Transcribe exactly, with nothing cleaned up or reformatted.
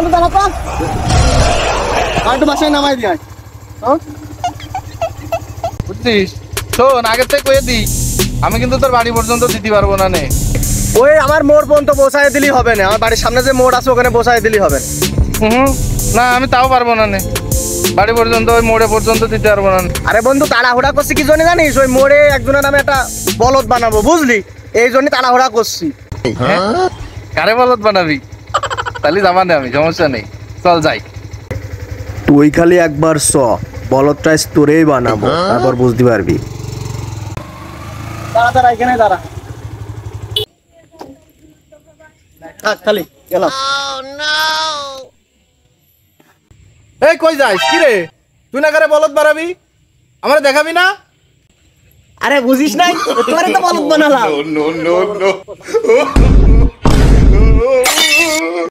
বন্ধু দাঁড়া তো একটু বাসায় নামাই দিয়ে বুঝছিস? শোন, আগের থেকে কয়ে দিই, আমি কিন্তু তোর বাড়ি পর্যন্ত দিতে পারবো না নে। ওই আমার মোড় পর্যন্ত বসায় দিলেই হবে না, আমার বাড়ির সামনে যে মোড় আছে ওখানে বসায় দিলেই হবে। হুম, না আমি তাও পারবো না নে, বাড়ি পর্যন্ত ওই মোড়ে পর্যন্ত দিতে পারবো না। আরে বন্ধু তাড়াহুড়া করছি কি জন্য জানিস? ওই মোড়ে একজনের নামে একটা বলদ বানাবো, বুঝলি? এই জন্য তাড়াহুড়া করছি। কারে বলদ বানাবি? তাহলে যাবা না, আমি সমস্যা নেই, চল যাই। তুই খালি একবার স বলদটা তোরেই বানাবো, তারপর বুঝতে পারবি। দাঁড়া দাঁড়া, এখানে দাঁড়া। থাক খালি গেলাম। এই কই যাইস? কি রে, তুই না করে বলদ বানাবি, আমার দেখাবি না? আরে বুঝিস নাই, তোরে তো বলদ বানালাম।